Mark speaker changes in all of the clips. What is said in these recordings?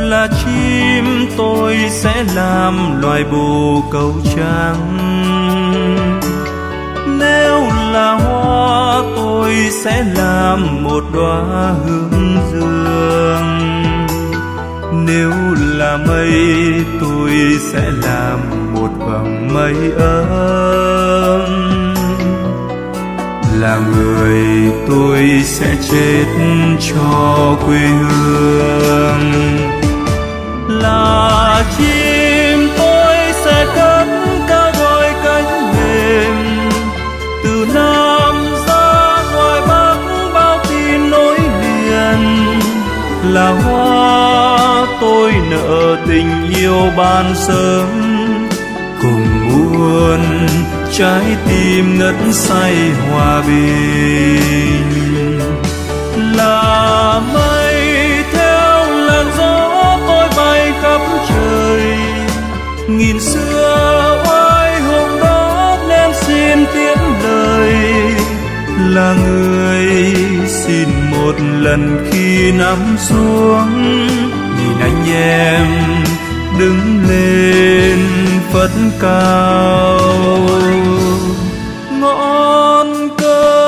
Speaker 1: là chim tôi sẽ làm loài bồ câu trắng, nếu là hoa tôi sẽ làm một đóa hướng dương, nếu là mây tôi sẽ làm một vầng mây ấm, là người tôi sẽ chết cho quê hương, là chim tôi sẽ cất cao đôi cánh mềm từ Nam ra ngoài Bắc bao tin nối liền, là hoa tôi nợ tình yêu ban sớm cùng muôn trái tim ngất say hòa bình, là mây theo làn gió tôi bay khắp trời, nghìn xưa oai hùng đó nên xin tiếng lời, là người xin một lần khi nắm xuống, nhìn anh em đứng lên phất cao ngọn cờ.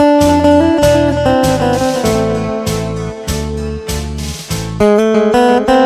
Speaker 2: Thank you.